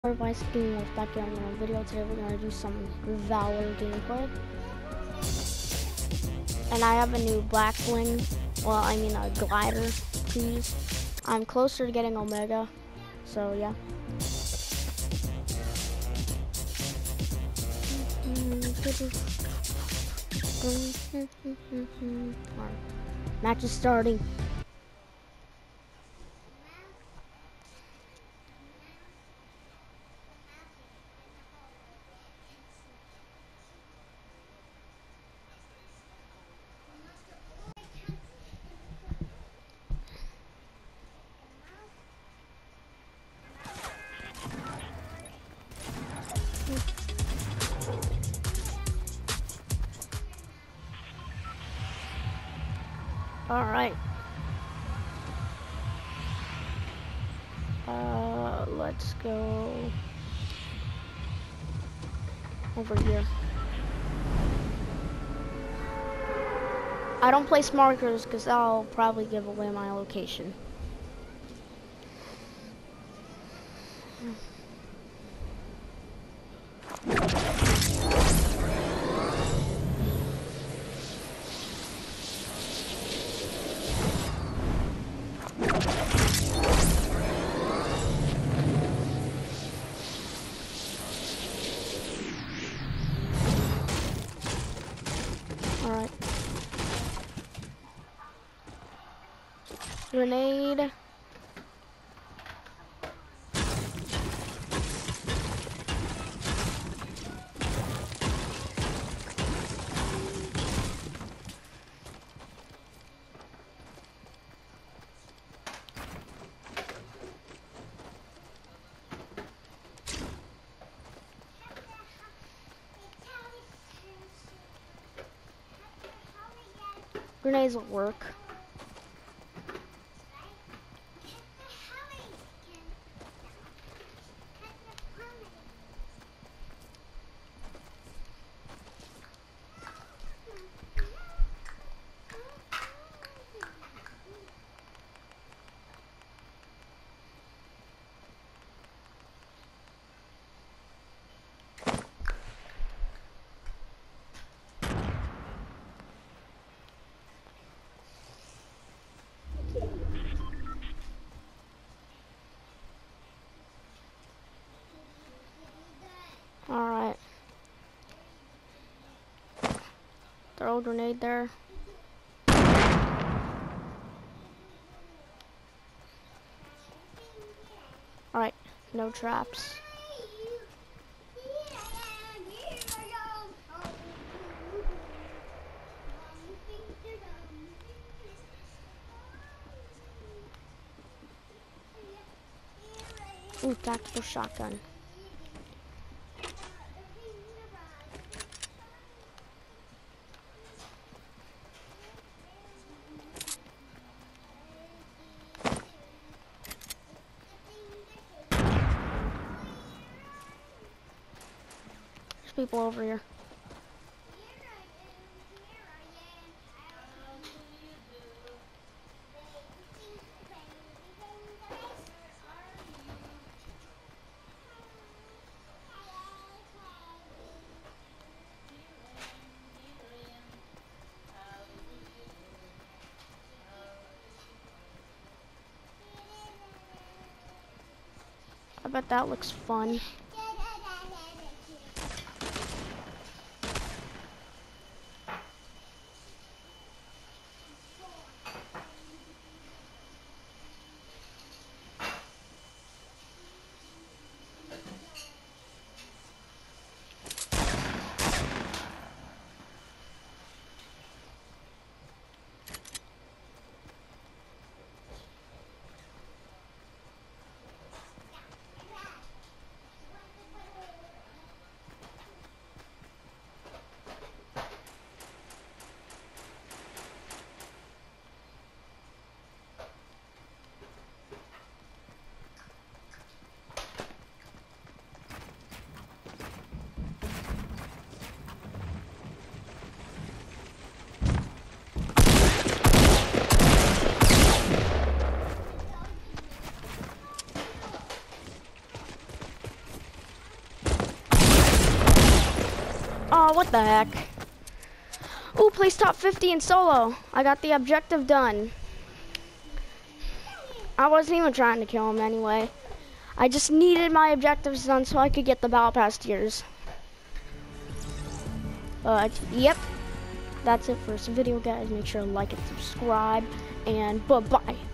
Vice Gaming was back here on the video. Today we're gonna do some Valor gameplay. And I have a new black bling. Well, I mean a glider piece. I'm closer to getting Omega. So yeah. Alright. Match is starting. Alright. Let's go over here. I don't place markers because I'll probably give away my location. Alright. Grenade. Grenades will work. Alright. Throw a grenade there. Alright, no traps. Ooh, tactical shotgun. There's people over here. I bet that looks fun. Oh, what the heck? Ooh, place top 50 in solo. I got the objective done. I wasn't even trying to kill him anyway. I just needed my objectives done so I could get the Battle Pass tiers. Yep. That's it for this video, guys. Make sure to like and subscribe. And bye-bye.